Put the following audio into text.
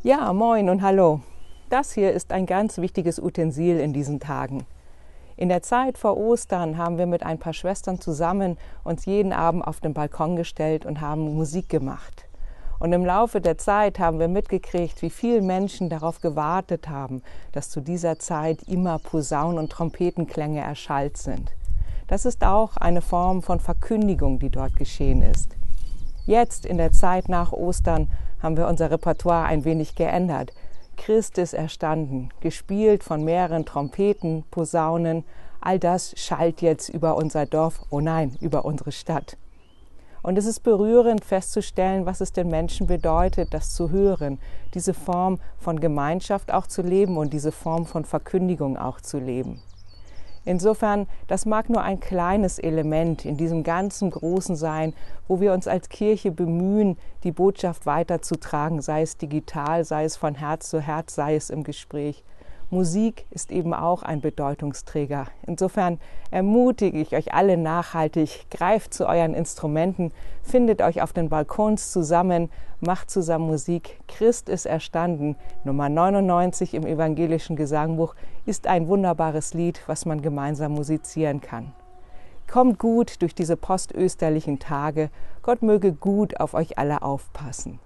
Ja, moin und hallo. Das hier ist ein ganz wichtiges Utensil in diesen Tagen. In der Zeit vor Ostern haben wir mit ein paar Schwestern zusammen uns jeden Abend auf den Balkon gestellt und haben Musik gemacht. Und im Laufe der Zeit haben wir mitgekriegt, wie viele Menschen darauf gewartet haben, dass zu dieser Zeit immer Posaunen- und Trompetenklänge erschallt sind. Das ist auch eine Form von Verkündigung, die dort geschehen ist. Jetzt, in der Zeit nach Ostern, haben wir unser Repertoire ein wenig geändert. Christ ist erstanden, gespielt von mehreren Trompeten, Posaunen. All das schallt jetzt über unser Dorf, oh nein, über unsere Stadt. Und es ist berührend festzustellen, was es den Menschen bedeutet, das zu hören, diese Form von Gemeinschaft auch zu leben und diese Form von Verkündigung auch zu leben. Insofern, das mag nur ein kleines Element in diesem ganzen Großen sein, wo wir uns als Kirche bemühen, die Botschaft weiterzutragen, sei es digital, sei es von Herz zu Herz, sei es im Gespräch. Musik ist eben auch ein Bedeutungsträger. Insofern ermutige ich euch alle nachhaltig, greift zu euren Instrumenten, findet euch auf den Balkons zusammen, macht zusammen Musik. Christ ist erstanden, Nummer 99 im evangelischen Gesangbuch, ist ein wunderbares Lied, was man gemeinsam musizieren kann. Kommt gut durch diese postösterlichen Tage. Gott möge gut auf euch alle aufpassen.